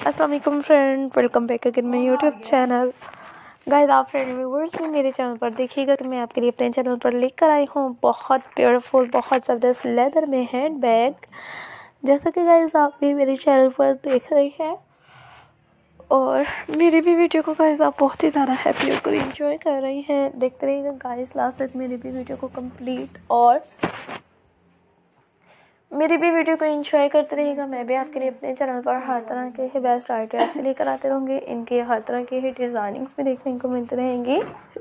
अस्सलाम वालेकुम friend, welcome back again my YouTube channel. Guys, आप फ्रेंड व्यूअर्स भी मेरे चैनल पर देखिएगा कि मैं आपके लिए अपने चैनल पर लेकर आई हूँ बहुत ब्यूटीफुल, बहुत ज़बरदस्त लेदर में हैंड बैग। जैसा कि गाइस आप भी मेरे चैनल पर देख रहे हैं और मेरी भी वीडियो को गाइस आप बहुत ही ज़्यादा हैप्पी होकर एंजॉय कर रही हैं। देखते रहिएगा गाइस लास्ट तक मेरी भी वीडियो को कंप्लीट और मेरी भी वीडियो को एंजॉय करते रहिएगा। मैं भी आपके लिए अपने चैनल पर हर तरह के ही बेस्ट आइडियाज़ भी लेकर आते रहूँगी। इनके हर तरह की ही डिज़ाइनिंग्स भी देखने को मिलती रहेंगी।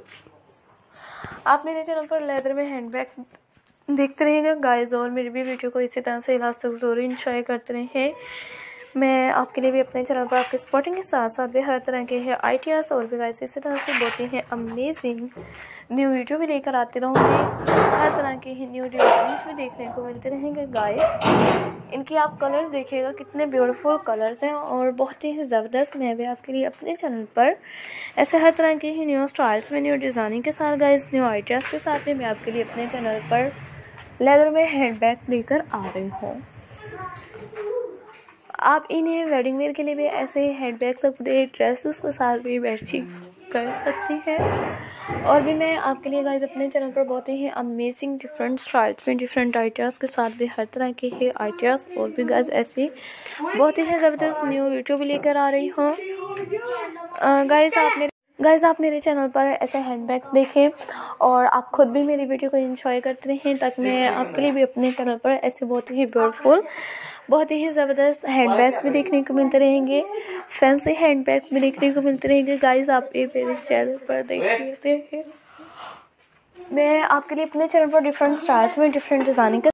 आप मेरे चैनल पर लेदर में हैंडबैग देखते रहिएगा गाइस और मेरी भी वीडियो को इसी तरह से लास्ट तक ज़रूर एंजॉय करते रहें। मैं आपके लिए भी अपने चैनल पर आपके सपोर्टिंग के साथ साथ भी हर तरह के है आइडियाज़ और भी गाइस इसी तरह से बहुत ही अमेजिंग न्यू वीडियो भी लेकर आते रहूँगी। हर तरह के ही न्यू डिज़ाइंस भी देखने को मिलते रहेंगे गाइस। इनकी आप कलर्स देखिएगा कितने ब्यूटीफुल कलर्स हैं और बहुत ही ज़बरदस्त। मैं भी आपके लिए अपने चैनल पर ऐसे हर तरह के ही न्यू स्टाइल्स में न्यू डिज़ाइनिंग के साथ गाइस न्यू आइडियाज़ के साथ भी मैं आपके लिए अपने चैनल पर लेदर में हैंडबैग्स लेकर आ रही हूँ। आप इन्हें वेडिंग वेयर के लिए भी ऐसे हैंडबैग्स अपने ड्रेसेस के साथ भी मैचिंग कर सकती हैं। और भी मैं आपके लिए गाइस अपने चैनल पर बहुत ही अमेजिंग डिफरेंट स्टाइल्स में डिफरेंट आइडियाज़ के साथ भी हर तरह के ही आइडियाज़ और भी गाइस ऐसी बहुत ही ज़बरदस्त न्यू वीडियो भी लेकर आ रही हूँ। गाइस आप मेरे चैनल पर ऐसे हैंडबैग्स देखें और आप खुद भी मेरी वीडियो को एंजॉय करते रहें ताकि मैं आपके लिए भी अपने चैनल पर ऐसे बहुत ही ब्यूटीफुल, बहुत ही ज़बरदस्त हैंडबैग्स भी देखने को मिलते रहेंगे, फैंसी हैंडबैग्स भी देखने को मिलते रहेंगे। गाइस आप ये मेरे चैनल पर देखिए, मैं आपके लिए अपने चैनल पर डिफरेंट स्टाइल्स में डिफरेंट डिज़ाइनिंग